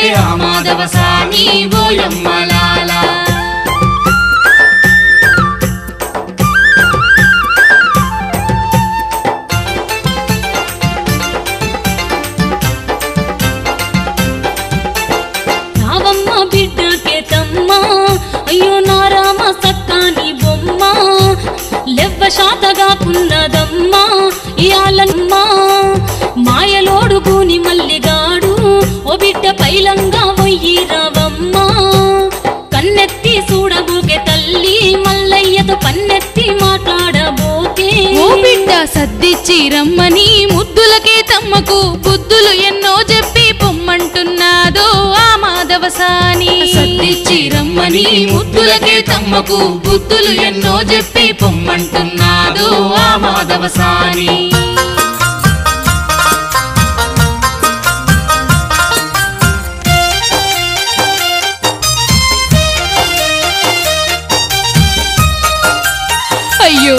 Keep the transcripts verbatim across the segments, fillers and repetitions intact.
వట్టే ఆ మాధవసాని ఓయమ్మ లాల రావమ్మ బిడ్డ కేతమ్మ అయ్యో నా రామ సక్కాని బొమ్మ లెవ్వ శాతగాకున్నదమ్మా ఇయాలమ్మ మాయలోడుగుని మల్లిగాడు ఓ బిడ్డ పైలంగా వయ్యి రావమ్మ కన్నెత్తి చూడబోకే తల్లి మల్లయ్యతో పన్నెత్తి మాట్లాడబోకే ఓ బిడ్డ సద్దిచ్చి రమ్మని ముద్దులకే తమ్మకు బుద్ధులు ఎన్నో చెప్పి పొమ్మంటున్నాదో ఆ మాధవసాని సద్దిచ్చి రమ్మని ముద్దులకే తమ్మకు బుద్ధులు ఎన్నో చెప్పి పొమ్మంటున్నాదో ఆ మాధవసాని అయ్యో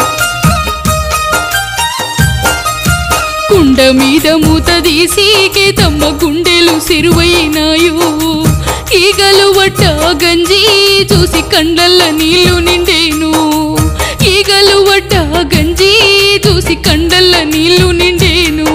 కుండ మీద మూత తీసి కేతమ్మ గుండెలు సిరువైనాయో ఈగలు వట్ట గంజి చూసి కండ్లల్ల నీళ్లు నిండేను ఈగలు వట్ట గంజి చూసి కండ్లల్ల నీళ్లు నిండేను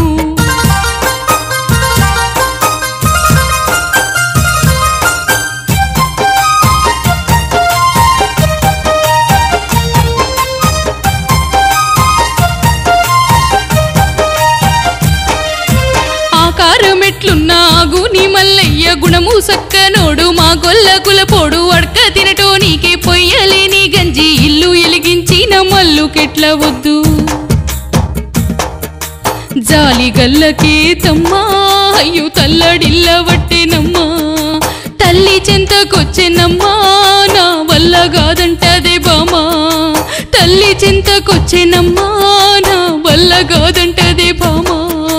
ఆకారమెట్లున్నాగు నీ మల్లయ్య గుణము సక్కనోడు మా గొల్ల కులపోడు అడక తినటో నీకే పొయ్యలేని గంజి ఇల్లు ఎలిగించిన మల్లుకెట్ల వద్దు జాలి గల్లకే తమ్మా అయ్యో తల్లడిల్ల వట్టెనమ్మా తల్లి చెంతకొచ్చెనమ్మా నా వల్ల కాదంటదే బామా తల్లి చెంతకొచ్చెనమ్మా నా వల్ల కాదంటదే బామా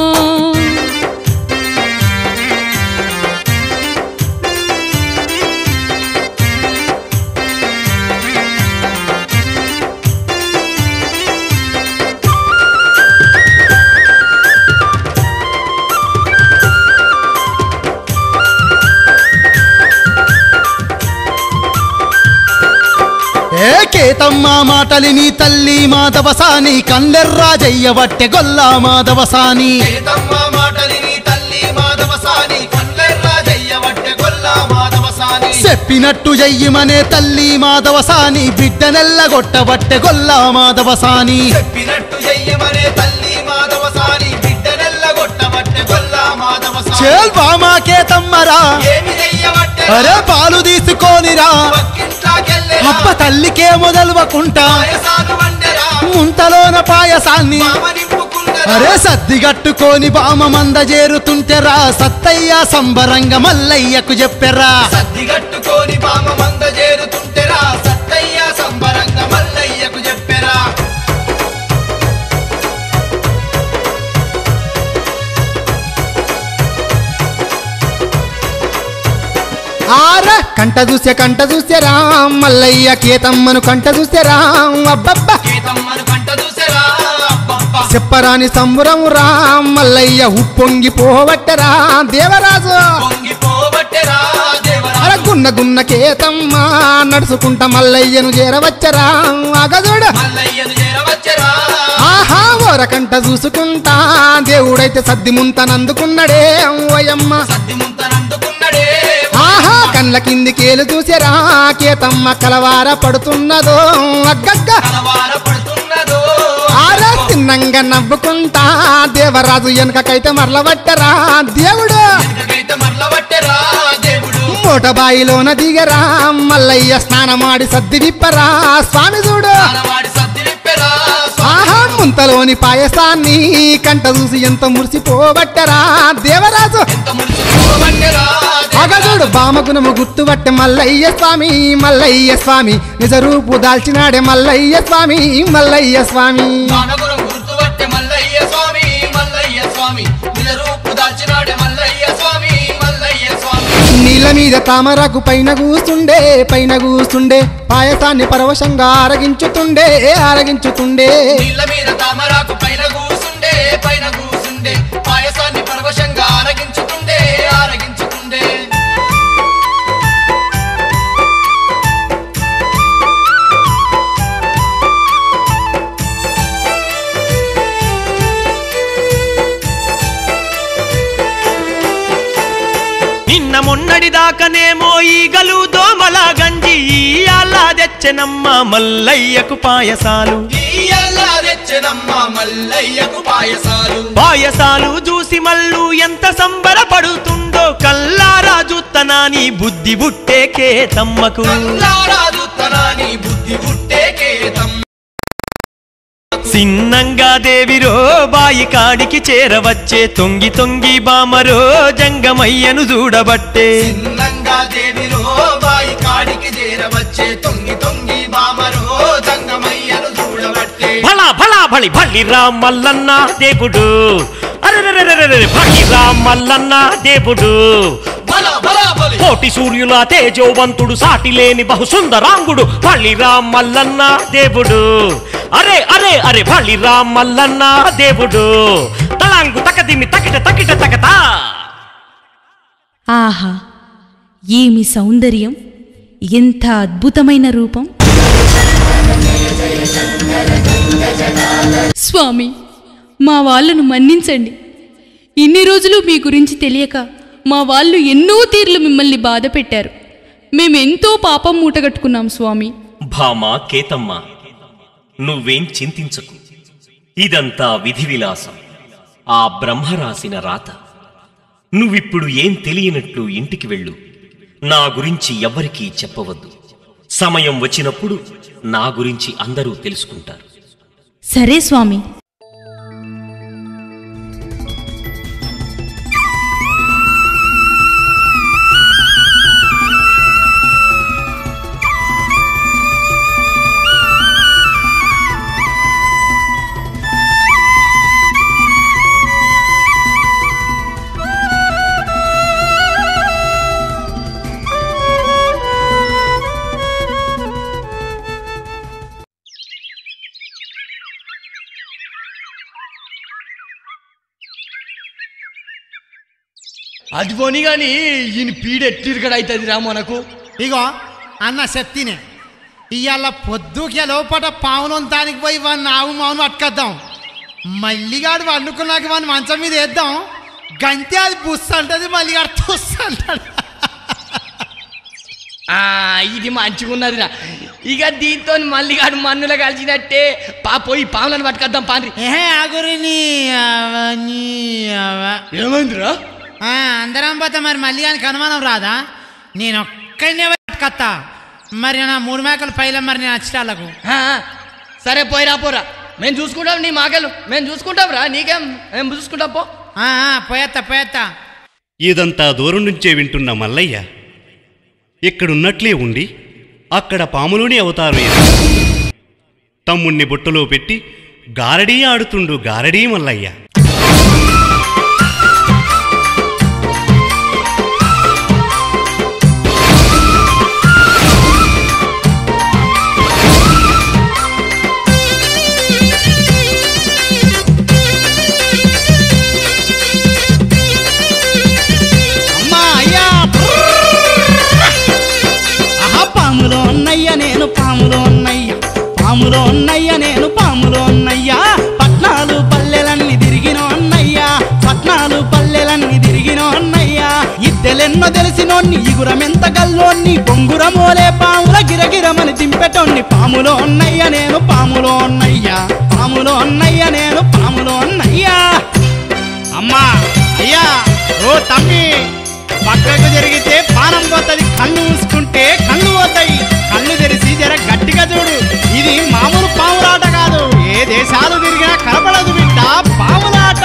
ఏ కేతమ్మ మాటలిని తల్లి మాధవసాని కందెర్రాజయ్య వట్టె గొల్లా మాధవసాని కేతమ్మ మాటలిని తల్లి మాధవసాని కందెర్రాజయ్య వట్టె గొల్లా మాధవసాని చెప్పినట్టు జయ్యమనే తల్లి మాధవసాని బిడ్డనెల్లగొట్ట వట్టె గొల్లా మాధవసాని చెప్పినట్టు చెయ్యమనే తల్లి మాధవసాని బిడ్డనెల్లగొట్ట వట్టె గొల్లా మాధవసాని చేల్ బామా కేతమ్మరా ఏమి చెయ్యవట్టె అరే పాలు తీసుకొనిరా పక్కింట్లోకెళ్ళెరా అబ్బ తల్లికే మొదలువకుంటా పాయసాలు వండెరా ముంతలోన పాయసాన్ని మామ నింపుకుందరా అరే సద్దిగట్టుకోని బామ మంద చేరుతుంటెరా సత్తయ్య సంబరంగ మల్లయ్యకు చెప్పెరా సద్దిగట్టుకోని బామ మంద చేరుతుంటెరా సత్తయ్య సంబరంగ మల్లయ్యకు చెప్పెరా ఆర కంట చూసే కంట చూసే రామ్ మల్లయ్య కేతమ్మను కంట చూసే రామ్ అబ్బబ్బ కేతమ్మను కంట చూసెరా అబ్బబ్బ చెప్పరాని సంబురం రామ్ మల్లయ్య ఉప్పొంగి పోవట్టరా దేవరాజు పొంగిపోబట్టెరా దేవరా అర గున్న గున్న కేతమ్మ నడుచుకుంట మల్లయ్యను చేరవచ్చరా అగదుడ మల్లయ్యను చేరవచ్చెరా ఆహా ఓరకంట చూసుకుంటా దేవుడైతే సద్ది ముంతనందుకున్నడే ఓయమ్మ సద్ది ముంతనందుకున్నడే ఆహా కళ్ళ కింది కేలు చూసేరా కేతమ్మ కలవార పడుతున్నదో అగ్గగ్గ కలవార పడుతున్నదో ఆరా తిన్నంగా నవ్వుకుంటా దేవరాజు వెనకకైతే మరలబట్టరా దేవుడు వెనకకైతే మరలబట్టెరా దేవుడు మూటబాయిలోన దిగరా మల్లయ్య స్నానమాడి సద్ది విప్పరా స్వామి చూడు ఆనవాడి సద్ది విప్పెరా ఆహా ముంతలోని పాయసాన్ని కంట చూసి ఎంత మురిసిపోబట్టరా దేవరాజు ఎంత మురిసిపోబట్టెరా అగదుడు బామగుణము గుర్తుపట్టే మల్లయ్య స్వామి మల్లయ్య స్వామి నిజ రూపు దాల్చినాడే మల్లయ్య స్వామి మల్లయ్య స్వామి మానగురం గుర్తుపట్టె మల్లయ్య స్వామి మల్లయ్య స్వామి నిజ రూపు దాల్చినాడే మల్లయ్య స్వామి మల్లయ్య స్వామి నీళ్ళ మీద తామరకు పైన కూసుండే పైన కూసుండే పాయసాన్ని పరవశంగా ఆరగించుతుండే ఆరగించుతుండే నీళ్ళ మీద తామరాకు పైన కూసుండే పైన కూసుండే పాయసాన్ని పరవశంగా ఆరగించుతుండే ఆరగించుతుండే దాకనేమో ఈగలు దోమల గంజి ఇయ్యాల తెచ్చెనమ్మ మల్లయ్యకు పాయసాలు ఇయ్యాల తెచ్చెనమ్మ మల్లయ్యకు పాయసాలు పాయసాలు చూసి మల్లు ఎంత సంబరపడుతుందో కల్లారా జుత్తనాని బుద్ధి బుట్టేకే తమ్మకు కల్లారా జుత్తనాని బుద్ధి బుట్టేకే తమ్మ సిన్నంగా దేవిరో బాయి కాడికి చేరవచ్చే తొంగి తొంగి బామరో జంగమయ్యను చూడబట్టే సిన్నంగా దేవిరో బాయి కాడికి చేరవచ్చే తొంగి తొంగి బామరో జంగమయ్యను చూడబట్టే భళా భళా భళి భళి రామల్లన్న దేవుడు అరెరెరెరెరె భళి రామల్లన్న దేవుడు కోటి సూర్యుల తేజోవంతుడు సాటి లేని బహు సుందరాంగుడు భళి రామల్లన్న దేవుడు అరే అరే అరే భళి రామల్లన్న దేవుడు తలాంగు తకదిమి తకిట తకిట తకతా. ఆహా, ఏమి సౌందర్యం, ఎంత అద్భుతమైన రూపం. స్వామి, మా వాళ్ళను మన్నించండి. ఇన్ని రోజులు మీ గురించి తెలియక మా వాళ్ళు ఎన్నో తీర్లు మిమ్మల్ని బాధ పెట్టారు. మేమెంతో పాపం మూటగట్టుకున్నాం స్వామి. భామా కేతమ్మ, నువ్వేం చింతించకు. ఇదంతా విధి విలాసం, ఆ బ్రహ్మ రాసిన రాత. నువ్విప్పుడు ఏం తెలియనట్లు ఇంటికి వెళ్ళు. నా గురించి ఎవ్వరికీ చెప్పవద్దు. సమయం వచ్చినప్పుడు నా గురించి అందరూ తెలుసుకుంటారు. సరే స్వామి. అది పోనీ కానీ ఈయన పీడెట్టిరుగడైతుంది రా మనకు. ఇగో అన్న శక్తినే ఇవాళ పొద్దుకే లోపల పావునంతానికి పోయి వాడిని ఆవు మావును అట్టుకొద్దాం. మల్లిగాడు వండుకున్నాక వాడిని మంచం మీద వేద్దాం. గంతే అది బుస్ అంటది, మల్లిగాడు తుస్ అంటాడు. ఇది మంచిగా ఉన్నదిరా. ఇక దీంతో మల్లిగాడు మన్నుల కలిసినట్టే పా పోయి పావులను పట్టుకొద్దాం పాండ్రి. ఏహే ఆగురి నీ ఏమైందిరా? అందరం పోతే మరి మళ్ళీ కానీ అనుమానం రాదా? నేను ఒక్కడనే కత్తా. మరి నా మూడు మేకలు పైల మరి నేను వచ్చేటాళ్ళకు. సరే పోయిరా పోరా, మేము చూసుకుంటాం. నీ మాకలు మేము చూసుకుంటాం రా, నీకేం మేము చూసుకుంటాం. పో పోయేత్తా పోయేత్తా. ఇదంతా దూరం నుంచే వింటున్న మల్లయ్య ఇక్కడున్నట్లే ఉండి అక్కడ పాములోని అవతారం తమ్ముణ్ణి బుట్టలో పెట్టి గారడీ ఆడుతుండు గారడీ మల్లయ్య. పాములో ఉన్నయ్య నేను పాములో ఉన్నయ్య, పాములో ఉన్నయ్య నేను పాములో ఉన్నయ్య. పట్నాలు పల్లెలన్నీ తిరిగినో అన్నయ్య, పట్నాలు పల్లెలన్నీ తిరిగినో అన్నయ్య. ఇద్దెలెన్నో తెలిసినోన్ని ఇగురమెంత గల్లోన్ని, బొంగురమోలే పాముల గిరగిరమని దింపెటోన్ని. పాములో ఉన్నయ్య నేను పాములో ఉన్నయ్య, పాములో ఉన్నయ్య నేను పాములో ఉన్నయ్య. అమ్మా అయ్యా ఓ తమ్మి, పక్కకు జరిగితే పానం పోతుంది, కళ్ళు మూసుకుంటే కళ్ళు పోతాయి. కళ్ళు తెరిచి జర గట్టిగా చూడు, ఇది మామూలు పాములాట కాదు. ఏ దేశాలు తిరిగినా కనపడదు బిడ్డ పాములాట.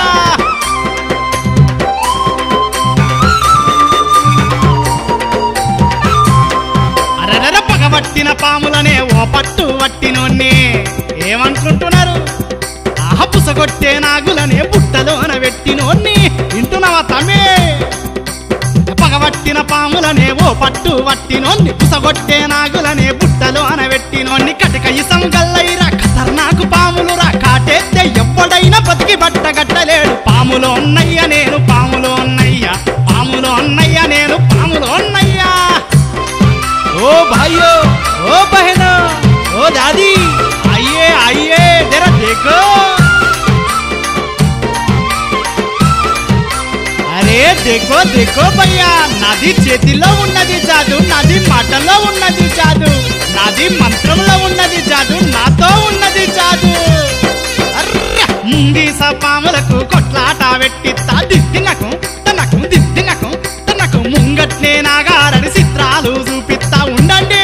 అరెర పగబట్టిన పాములనే ఓ పట్టు పట్టినోన్ని ఏమనుకుంటున్నారు? ఆహ పుసగొట్టే నాగులనే బుట్టలోన పెట్టినోన్ని వింటున్నావా తమ్మి? పగబట్టిన పాములనే ఓ పట్టు పట్టినోన్ని, పుసగొట్టే నాగులనే బుట్టలో అనబెట్టినోన్ని. కటిక ఇసం గల్లైరా ఖతర్నాకు పాములురా, కాటేస్తే ఎవ్వడైనా బతికి బట్టగట్టలేడు. పాములో ఉన్నయ్య నేను పాములో ఉన్నయ్య, పాములో ఉన్నయ్య నేను పాములో ఉన్నయ్య. ఓ భాయ్యో ఓ బహనో ఓ దాदी आइए आइए जरा देखो. अरे అరే దేకో దేకో భయ్యా, నాది చేతిలో ఉన్నది జాదు, నాది మాటలో ఉన్నది జాదు, నాది మంత్రంలో ఉన్నది జాదు, నాతో ఉన్నది జాదు. ముంగీస పాములకు కొట్లాట పెట్టిత్తా, దిద్దినకు తనకు దిద్దినకు తనకు ముంగట్నే నాగారడి చిత్రాలు చూపిస్తా ఉండండి.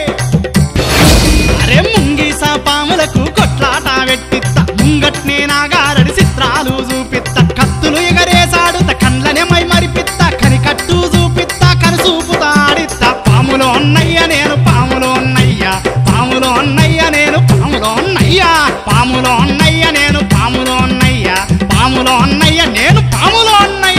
అరే ముంగీస పాములకు కొట్లాట పెట్టిత్తా, ముంగట్నే నాగారడి చిత్రాలు చూపిస్తా, కత్తులు ఎగరేసాడు కండ్లనే మై మరిపిత్తా, కనికట్టు చూపిస్తా కనుసూపుతా ఆడిత్తా. పాములో అన్నయ్య నేను పాములో అన్నయ్య, పాములో అన్నయ్య నేను పాములో అన్నయ్య, పాములో అన్నయ్య నేను పాములో అన్నయ్య, పాములో అన్నయ్య నేను పాములో అన్నయ్య.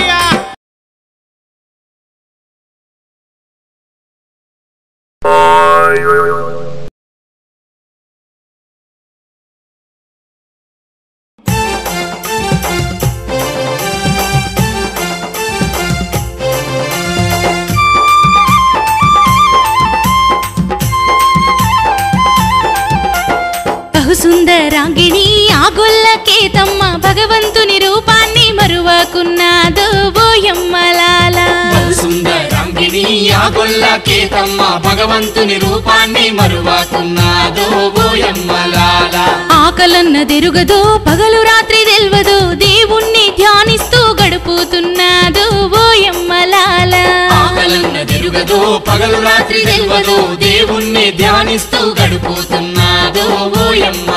సుందరాంగిణి ఆ గొల్లకేతమ్మ భగవంతుని రూపాన్ని మరువకున్నాదో ఓయమ్మలాల. సుందరాంగిణి ఆ గొల్లకేతమ్మ భగవంతుని రూపాన్ని మరువకున్నాదో ఓయమ్మలాల. ఆకలన్నదెరుగదో పగలు రాత్రి తెల్వదో దేవుణ్ణి ధ్యానిస్తూ గడుపుతున్నాదో ఓయమ్మలాల. ఆకలన్నదెరుగదో పగలు రాత్రి తెల్వదో దేవుణ్ణి ధ్యానిస్తూ గడుపుతున్నాదో ఓయమ్మ